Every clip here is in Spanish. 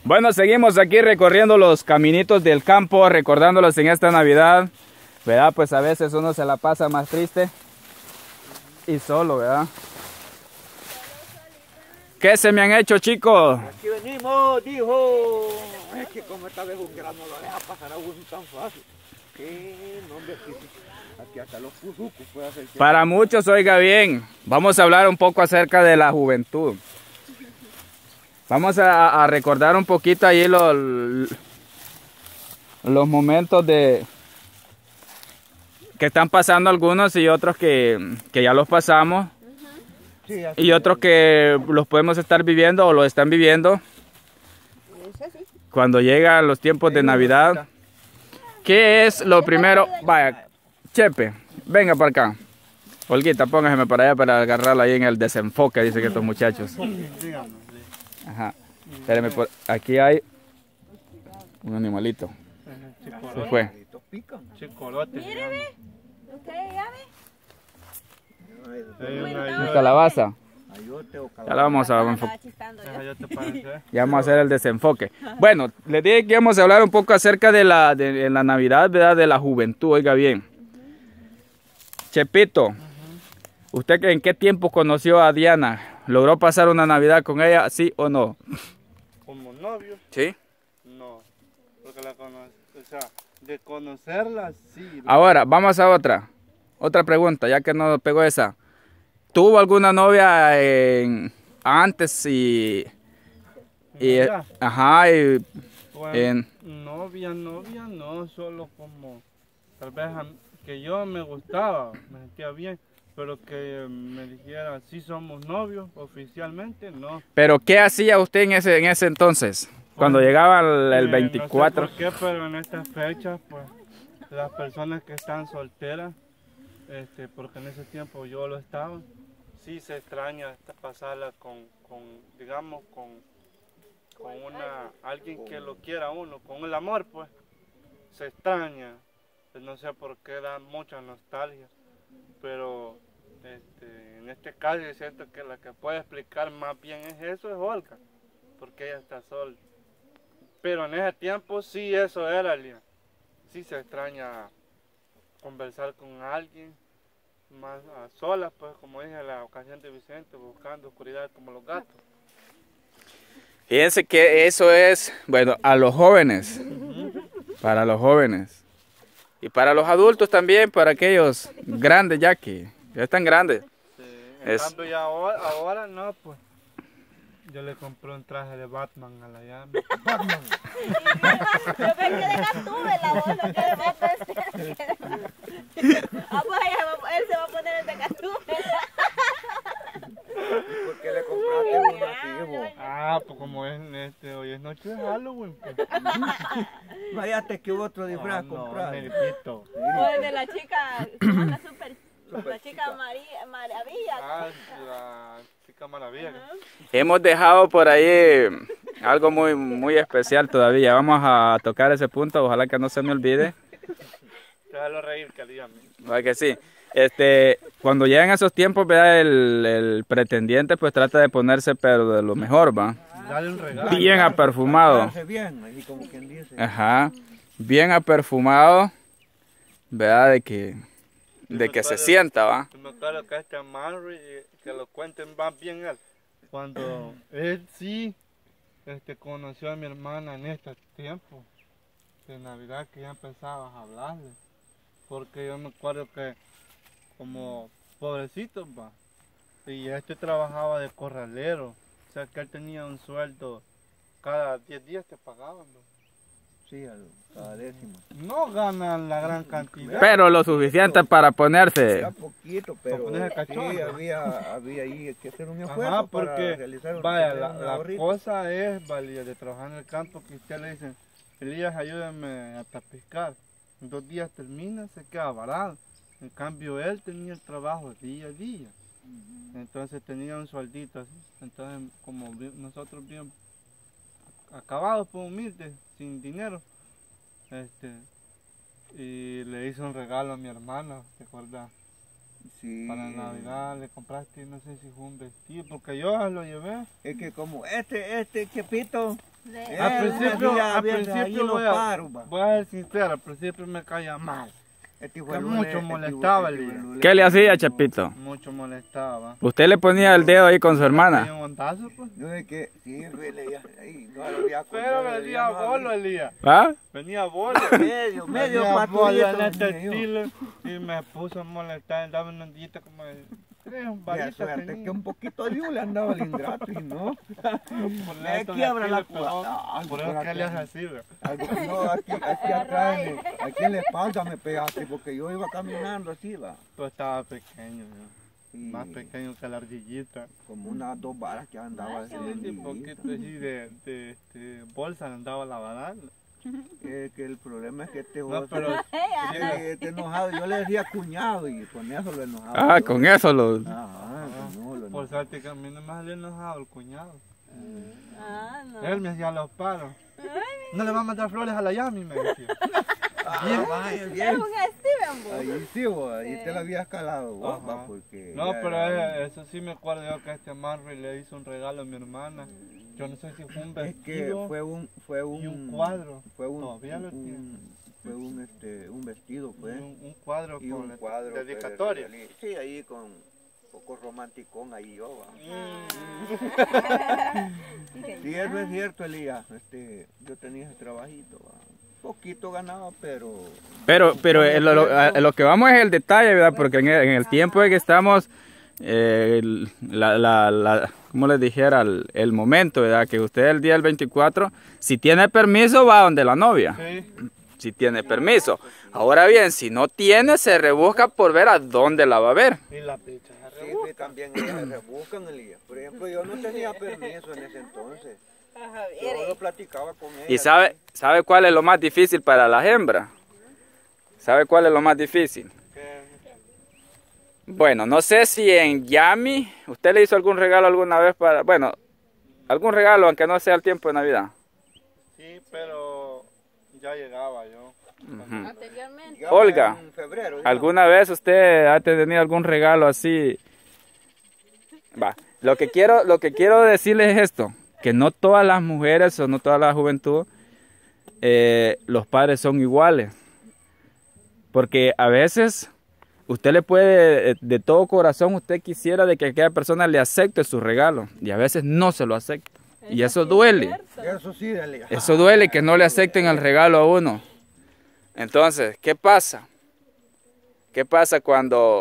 Bueno, seguimos aquí recorriendo los caminitos del campo, recordándolos en esta Navidad, ¿verdad? Pues a veces uno se la pasa más triste y solo, ¿verdad? ¿Qué se me han hecho, chicos? Aquí venimos, dijo. Es que como esta vez un grano lo deja pasar a uno tan fácil. ¿Qué nombre? Aquí hasta los puzucos puede hacer. Para muchos, oiga bien, vamos a hablar un poco acerca de la juventud. Vamos a recordar un poquito ahí los momentos que están pasando algunos y otros que ya los pasamos. Sí, y otros que los podemos estar viviendo o lo están viviendo. Cuando llegan los tiempos de Navidad. ¿Qué es lo primero? Vaya, Chepe, venga para acá. Olguita, póngaseme para allá para agarrarla ahí en el desenfoque, dice que estos muchachos. Ajá. Espérame, aquí hay un animalito. Se fue. Mire, ve. Usted ya ve. ¿Un calabaza? Ya la vamos a enfocar. Ya vamos a hacer el desenfoque. Bueno, les dije que íbamos a hablar un poco acerca de la Navidad, ¿verdad? De la juventud, oiga bien. Chepito, ¿usted en qué tiempo conoció a Diana? ¿Logró pasar una Navidad con ella, sí o no? ¿Como novio? ¿Sí? No, porque la conocí, o sea, de conocerla, sí. Ahora, vamos a otra pregunta, ya que no pegó esa. ¿Tuvo alguna novia antes Bueno, novia, no, solo como, tal vez que yo me gustaba, me sentía bien, pero que me dijera, sí somos novios, oficialmente, no. ¿Pero qué hacía usted en ese entonces? Cuando llegaba el 24. No sé por qué, pero en estas fechas, pues, las personas que están solteras, porque en ese tiempo yo lo estaba, sí se extraña pasarla digamos, con alguien que lo quiera a uno, con el amor, pues, se extraña. Pues no sé por qué da mucha nostalgia, pero en este caso yo siento que la que puede explicar más bien es Olga, porque ella está sola. Pero en ese tiempo sí eso era, Lía. Sí se extraña conversar con alguien, más a solas, pues como dije en la ocasión de Vicente, buscando oscuridad como los gatos. Fíjense que eso es, bueno, a los jóvenes, para los jóvenes. Y para los adultos también, para aquellos grandes ya están grandes. Sí, en cambio ya ahora no, pues. Yo le compré un traje de Batman a la llama. Batman. Yo me quedé Gatúbela, vos no quieres Ah, pues él se va a poner el de Gatúbela. ¿Por qué le compraste un nativo? Ah, pues como es hoy es noche de Halloween, pues. Váyate que hubo otro disfraz comprado. O el de la chica, ¿cómo es la la chica Maravilla? Ah, la chica Maravilla. Hemos dejado por ahí algo muy, muy especial todavía. Vamos a tocar ese punto, ojalá que no se me olvide. Déjalo reír, que dígame. ¿Verdad que sí? Cuando llegan esos tiempos, ¿verdad? El pretendiente pues trata de ponerse pero de lo mejor, ¿va? Dale un regalo. Bien aperfumado. Bien, así como quien dice. Ajá. Bien aperfumado, ¿verdad? De que se sienta, ¿va? Me acuerdo que Manry, que lo cuenten más bien él. Cuando él sí conoció a mi hermana en este tiempo de Navidad, que ya empezaba a hablarle. Porque yo me acuerdo que como pobrecito, va, y trabajaba de corralero, o sea que él tenía un sueldo, cada 10 días te pagaban, ¿no? Sí, cada décimo. No ganan la gran cantidad. Pero lo suficiente para ponerse. Era poquito, pero sí, había ahí que hacer un esfuerzo. Ajá, porque, para realizar vaya, la cosa es, valía de trabajar en el campo, que usted le dicen, Elías, ayúdame a tapiscar. En 2 días termina, se queda varado. En cambio, él tenía el trabajo día a día. Entonces tenía un sueldito así. Entonces, como nosotros bien acabados, pues humildes, sin dinero, y le hizo un regalo a mi hermana, ¿te acuerdas? Sí. Para Navidad le compraste, no sé si fue un vestido, porque yo lo llevé. Es que como este Chepito Al principio voy voy a ser sincero, al principio me caía mal. Que mucho molestaba el día. ¿Qué le hacía, Chepito? Mucho molestaba. ¿Usted le ponía el dedo ahí con su hermana? Tenía un montazo, pues. Yo de que sí, ahí, no lo había Pero venía bolo, Elías. ¿Ah? Venía bolo. medio Venía bolo patrullito. en este estilo y me puso a molestar. Andaba en un día como de 3 varitas. Suerte tenía. que un poquito de le andaba el ingrato y no. Por Me eso quiebra la estilo, cuadra. Por eso que le hace así, ¿ve? No, aquí atrás, aquí en la espalda me pegaste porque yo iba caminando así, va. Tú estabas pequeño, ¿no? Y Más pequeño que la ardillita. como unas 2 varas que andaba así. Sí, un poquito así de bolsa andaba la baranda. Que el problema es que este No, joven pero este enojado, yo le decía cuñado y con eso lo enojaba. Ah, yo. con eso lo... Ajá, no, lo por enojaba. suerte que a mí no me salió enojado el cuñado. Ah, no. Él me hacía los paros. No le va a mandar flores a la Yami, me decía. Vaya, Es bien. un Steven, bo. Ahí sí, vos, ahí te la habías calado vos, Ajá. va, porque... No, ya pero era- eso sí me acuerdo yo que este Marvin le hizo un regalo a mi hermana. Yo no sé si fue un Es que vestido fue un y un cuadro. fue un Todavía lo tiene. fue un vestido, Y fue. un cuadro Y con un cuadro. pues, dedicatoria. Sí, ahí con un poco romanticón ahí yo, va. Sí, eso es cierto, Elías. Yo tenía ese trabajito, va. Poquito ganaba, pero... Pero lo que vamos es el detalle, ¿verdad? Porque en el tiempo en que estamos, como les dijera, el momento, ¿verdad? Que usted el día del 24, si tiene permiso, va donde la novia. Sí. Si tiene permiso. Ahora bien, si no tiene, se rebusca por ver a dónde la va a ver. Y la picha se Sí, rebusca. sí, también ellas se rebuscan, Elías. Por ejemplo, yo no tenía permiso en ese entonces. Yo lo platicaba con ella. ¿Y sabe cuál es lo más difícil para las hembras? ¿Sabe cuál es lo más difícil? Que- Bueno, no sé si en Yami, ¿usted le hizo algún regalo alguna vez para... Bueno, algún regalo, aunque no sea el tiempo de Navidad? Sí, pero ya llegaba yo. Ujú. Anteriormente. Llegaba Olga, en febrero, digamos. ¿Alguna vez usted ha tenido algún regalo así? Va, lo que quiero decirles es esto, que no todas las mujeres o no toda la juventud, los padres son iguales. Porque a veces usted le puede, de todo corazón, usted quisiera de que aquella persona le acepte su regalo y a veces no se lo acepta. Y eso duele. Eso sí, Elías. Eso duele que no le acepten el regalo a uno. Entonces, ¿qué pasa? ¿Qué pasa cuando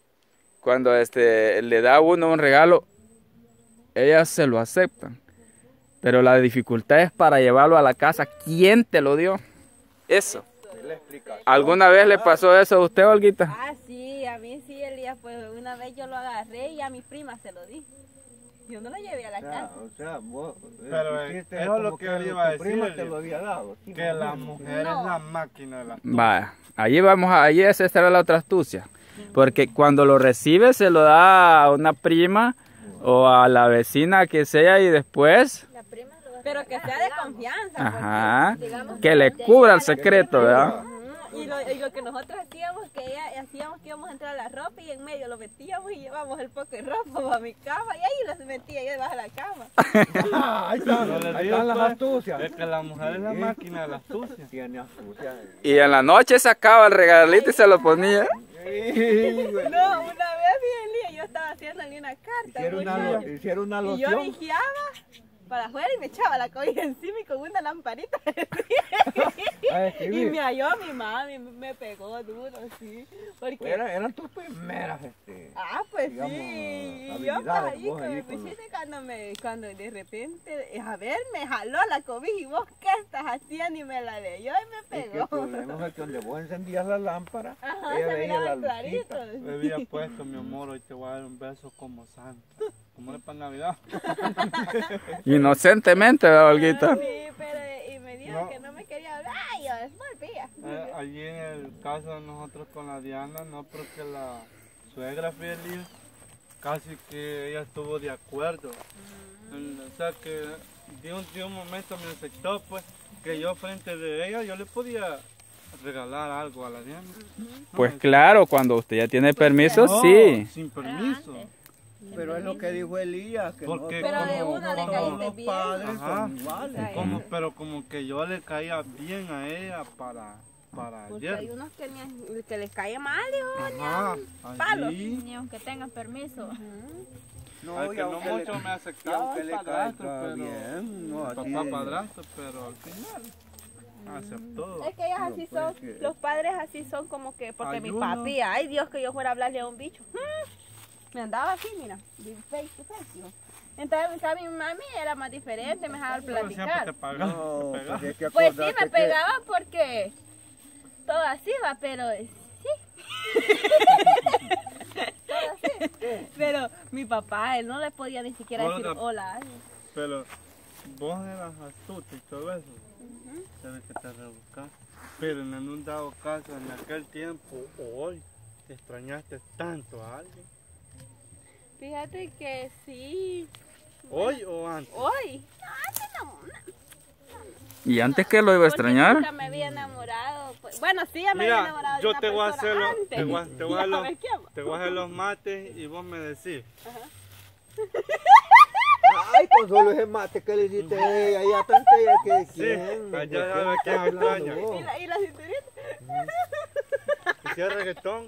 le da a uno un regalo? Ellas se lo aceptan. Pero la dificultad es para llevarlo a la casa. ¿Quién te lo dio? Eso. La explicación. ¿Alguna vez le pasó eso a usted, Olguita? Ah, sí, a mí sí, Elías, pues una vez yo lo agarré y a mi prima se lo di. Yo no lo llevé a la casa. O sea, vos... Pero hiciste eso es como lo que le iba a tu prima decir, te lo había dado. Sí, Que más o la menos. mujer No. es la máquina de la... Vaya, allí esa será la otra astucia. Porque cuando lo recibe se lo da a una prima o a la vecina que sea y después... La prima pero que sea de confianza. Ajá, porque, digamos, que le de cubra ella el secreto, ¿verdad? Ujú, y lo que nosotros hacíamos, que hacíamos que íbamos a entrar a la ropa y en medio lo metíamos y llevamos el poco de ropa para mi cama y ahí lo metía yo debajo de la cama. Ahí están, Yo les ahí digo, están las pues, astucias. Es que la mujer es la máquina de la astucia. Tiene astucia. Y en la noche sacaba el regalito y se lo ponía. Sí, güey. No, una vez, Elías, yo estaba haciéndole una carta. Hicieron una y yo loción. vigiaba para afuera y me echaba la cobija encima y con una lamparita A y escribir. me halló mi mami, me pegó duro, sí. Porque, Eran tus primeras, pues digamos, sí. Y yo pues habilidades, ahí vos con ahí mi con los- pechita cuando de repente, a ver, me jaló la cobija y vos qué estás haciendo y me la leyó y me Es que el pegó. problema es que donde vos encendías la lámpara, Ajá, ella se veía la miraba clarito. lucita. Me había puesto, mi amor, hoy te voy a dar un beso como santo. Como es para Navidad. Inocentemente, ¿verdad, Olguita? Sí, pero y me dijo No. que no me quería hablar y yo volvía. Allí en el caso de nosotros con la Diana, no, porque la suegra Feliz casi que ella estuvo de acuerdo. O sea que de un momento me aceptó pues que yo frente de ella yo le podía regalar algo a la Diana. Pues claro, cuando usted ya tiene permiso, No, sí. sin permiso. Pero es lo que dijo Elías, que Porque no, Pero de no una le todos caíste los bien. padres Ajá. son iguales. Pero como que yo le caía bien a ella para Porque hay ayer. unos que les cae mal, hijo. Ajá, palo. allí. Ni aunque tengan permiso. No, Al y que no aunque mucho le- me y aceptaba aunque el le padrastro, caiga pero bien, no, así papá es. padrastro, pero al final aceptó. Es que ellas así No, son, pues, que- los padres así son como que, porque mi Ayuno. papi, ay Dios que yo fuera a hablarle a un bicho. Me andaba así, mira, de face to face, hijo. Entonces en cambio, mi mami era más diferente, me dejaba Pero siempre platicar. te pagaba. No, te pegaba. pues es que Pues sí, acordate me que- pegaba porque todo así va, pero sí. Todo así. Pero mi papá, él no le podía ni siquiera decir Olga. hola. Pero vos eras astuta y todo eso. Sabes que te rebuscas. Pero en un dado caso, en aquel tiempo o hoy, te extrañaste tanto a alguien. Fíjate que sí. ¿Hoy o antes? Hoy. No, antes no. ¿Y antes que lo iba a Porque extrañar? nunca me había enamorado. Pues, bueno, sí, ya me había Mira, enamorado de yo una te voy a hacer persona los, antes. te voy a- te voy a Ya los- me quemo. te voy a hacer los mates y vos me decís. Ay, con solo ese mate que le hiciste a ella, ya tanta ella que Sí, quién. allá sabe quién me extraña. ¿Y la cinturita? ¿Hicieron reggaetón?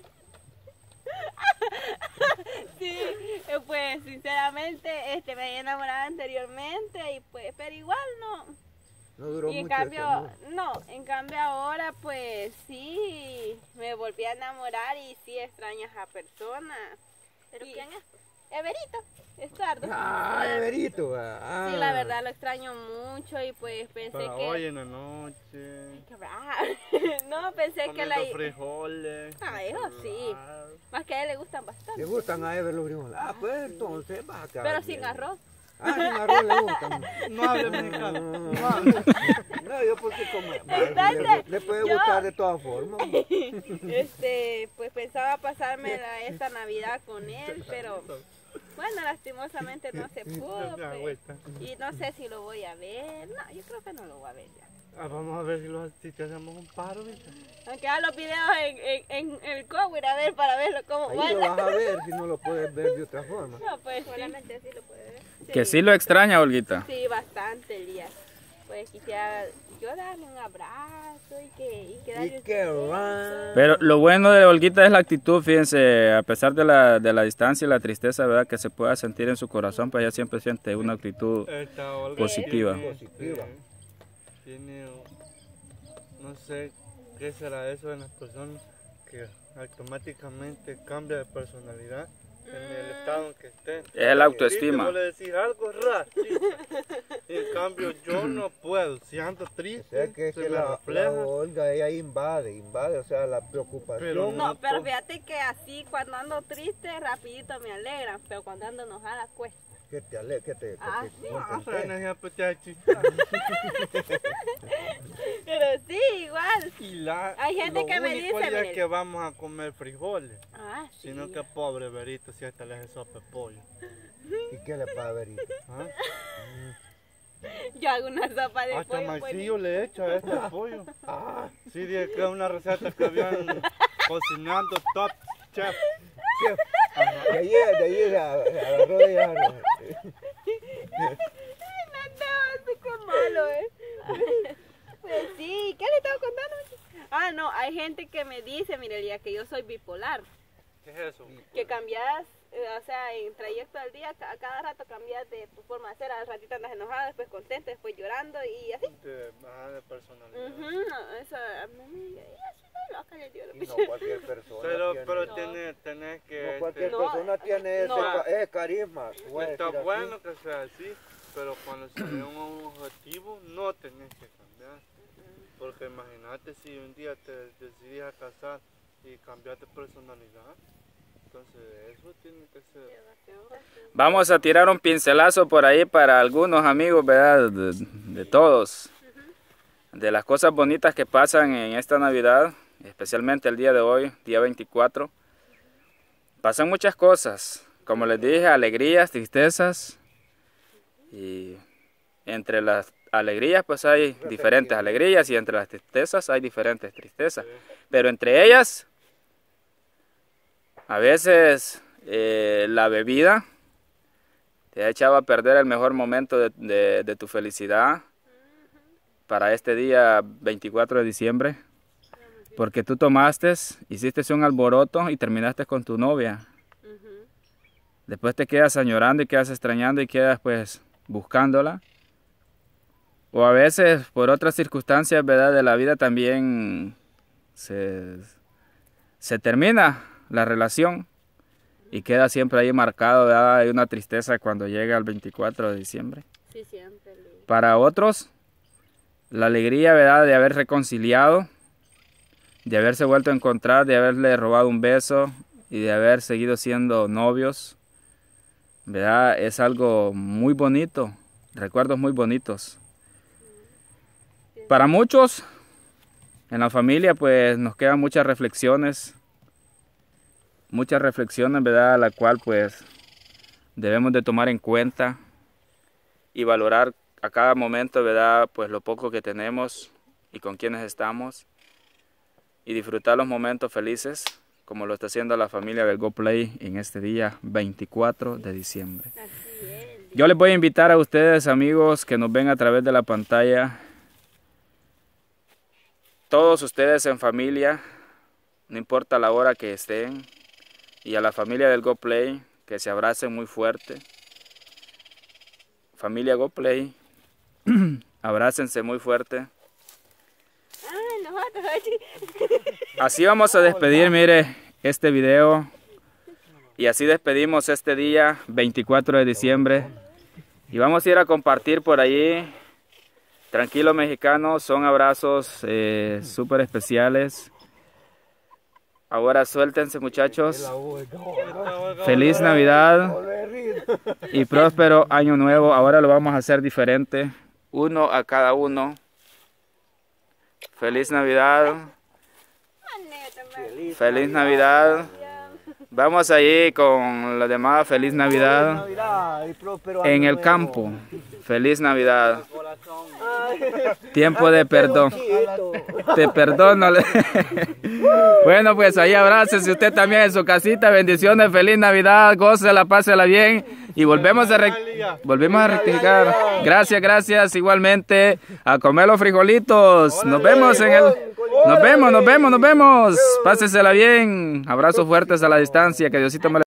Sí, pues sinceramente me había enamorado anteriormente y pues, pero igual no. No duró Y en mucho. cambio, en cambio ahora pues sí, me volví a enamorar y sí extraño a esa persona. ¿Pero Y- quién es? Everito, Estardo. Ah, Everito. Ah. Sí, la verdad lo extraño mucho y pues pensé Para que... hoy en la noche. Qué raro. No, pensé que la... Comiendo frijoles. Ah, eso sí. Más que a él le gustan Le bastante. gustan a Ever los frijoles. Ah, pues entonces va a quedar Pero bien. sin arroz. Ah, sin arroz le gustan. No hable mexicano. No, yo porque como... Le puede yo- gustar de todas formas. Pues pensaba pasarme esta Navidad con él, pero bueno, lastimosamente no se pudo. Ya, pues. vuelta. Y no sé si lo voy a ver. No, yo creo que no lo voy a ver ya. Ah, vamos a ver si te hacemos un paro, ¿viste? Aunque haga los videos en el Cower, a ver, para verlo cómo Ahí lo va. vas a ver si no lo puedes ver de otra forma. No, pues sí. Solamente así lo puede ver. Que sí lo extraña, Olguita. Sí, bastante, Elías. Pues quisiera yo darle un abrazo y que darle Y un que beso. va. Pero lo bueno de Olguita es la actitud, fíjense, a pesar de la distancia y la tristeza, ¿verdad? Que se pueda sentir en su corazón, pues ella siempre siente una actitud. Esta Olga Positiva. tiene, Positiva. tiene, no sé qué será eso en las personas que automáticamente cambia de personalidad en el estado en que esté. Es la autoestima. Vos le decís algo racista. Y en cambio yo no puedo. Si ando O triste, sea que es se que me la refleja. Olga, ella invade, o sea, la preocupación. Pero No, pero todo. fíjate que así cuando ando triste, rapidito me alegran, pero cuando ando enojada cuesta. Que te ale, que te Ah, sí. Ah, contentes. energía petachi. Pero sí, igual. Y la, Hay gente lo que me único dice, ya miren. que vamos a comer frijoles. Ah, sí. Sino que pobre Verito si hasta le hace sopa de pollo. ¿Y qué le pasa a Verito? ¿Ah? Yo hago una sopa de Hasta pollo. maicillo le echa a este pollo. Ah, Sí, dije que es una receta que habían cocinando top chef. chef. De allí se agarró de ella. No, qué malo, Pues sí, ¿qué le estaba contando? Ah, no, hay gente que me dice, Mirelia, que yo soy bipolar. ¿Qué es eso? Que cambias, o sea, en trayecto del día, a cada rato cambias de tu forma de ser. Al ratito andas enojada, después contenta, después llorando y así. De personalidad. No, eso, a mí, yo soy loca, le digo. Y no cualquier persona. Pero tiene, tenés que... no cualquier No, persona tiene no. ese carisma. puede Está decir así. bueno que sea así, pero cuando se ve un objetivo no tenés que cambiar. Porque imagínate si un día te decidís a casar y cambias de personalidad, entonces eso tiene que ser... Vamos a tirar un pincelazo por ahí para algunos amigos, ¿verdad? De todos. De las cosas bonitas que pasan en esta Navidad, especialmente el día de hoy, día 24. Pasan muchas cosas, como les dije, alegrías, tristezas. Y entre las alegrías pues hay diferentes alegrías y entre las tristezas hay diferentes tristezas. Pero entre ellas, a veces la bebida te ha echado a perder el mejor momento de tu felicidad para este día 24 de diciembre. Porque tú tomaste, hiciste un alboroto y terminaste con tu novia. Después te quedas añorando y quedas extrañando y quedas pues buscándola. O a veces por otras circunstancias, ¿verdad?, de la vida también se termina la relación y queda siempre ahí marcado, ¿verdad? Hay una tristeza cuando llega el 24 de diciembre. Sí, siempre. Para otros, la alegría, ¿verdad?, de haber reconciliado, de haberse vuelto a encontrar, de haberle robado un beso y de haber seguido siendo novios, ¿verdad? Es algo muy bonito, recuerdos muy bonitos. Para muchos, en la familia, pues nos quedan muchas reflexiones, ¿verdad?, la cual pues debemos de tomar en cuenta y valorar a cada momento, ¿verdad?, pues lo poco que tenemos y con quienes estamos y disfrutar los momentos felices como lo está haciendo la familia del Go Play en este día 24 de diciembre. Yo les voy a invitar a ustedes, amigos, que nos ven a través de la pantalla, todos ustedes en familia, no importa la hora que estén, y a la familia del Go Play, que se abracen muy fuerte. Familia Go Play, abrácense muy fuerte. Así vamos a despedir, mire, este video. Y así despedimos este día 24 de diciembre. Y vamos a ir a compartir por allí. Tranquilo, mexicanos, son abrazos súper especiales. Ahora suéltense, muchachos. Feliz Navidad y próspero año nuevo. Ahora lo vamos a hacer diferente, uno a cada uno. Feliz Navidad. Feliz Navidad. Vamos allí con los demás. Feliz Navidad. En el campo. Feliz Navidad. Tiempo de perdón. Te perdono. Bueno, pues ahí abrácese usted también en su casita. Bendiciones, feliz Navidad. Gócela, pásela bien. Y volvemos a rectificar. Gracias, gracias. Igualmente a comer los frijolitos. Nos vemos en el... Nos vemos. Pásesela bien. Abrazos fuertes a la distancia. Que Diosito me